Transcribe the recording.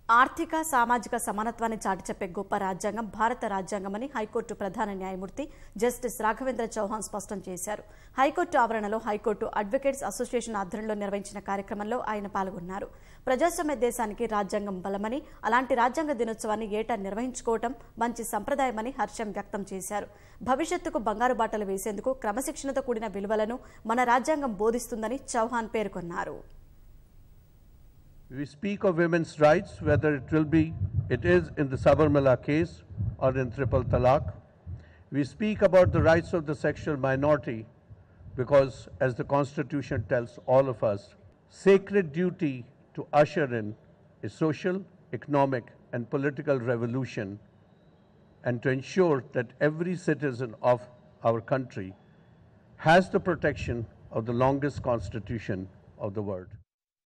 ఆర్థిక సామాజిక సమానత్వాన్ని చాటి చెప్పే గొప్ప రాజ్యాంగం భారత రాజ్యాంగమని హైకోర్టు ప్రధాన న్యాయమూర్తి జస్టిస్ రాఘవేంద్ర చౌహాన్ స్పష్టం చేశారు. హైకోర్టు ఆవరణలో హైకోర్టు అడ్వకేట్స్ అసోసియేషన్ ఆధ్వర్యంలో నిర్వహించిన కార్యక్రమంలో ఆయన పాల్గొన్నారు. ప్రజాస్వామ్య దేశానికి రాజ్యాంగం బలమని, అలాంటి రాజ్యాంగ దినోత్సవాన్ని ఏటా నిర్వహించుకోవడం మంచి సంప్రదాయమని హర్షం వ్యక్తం చేశారు. భవిష్యత్తుకు బంగారు బాటలు వేసేందుకు క్రమశిక్షణతో కూడిన విలువలను మన రాజ్యాంగం బోధిస్తుందని చౌహాన్ పేర్కొన్నారు. We speak of women's rights, whether it is in the Sabarmala case or in Triple Talaq. We speak about the rights of the sexual minority because, as the Constitution tells all of us, sacred duty to usher in a social, economic and political revolution and to ensure that every citizen of our country has the protection of the longest constitution of the world.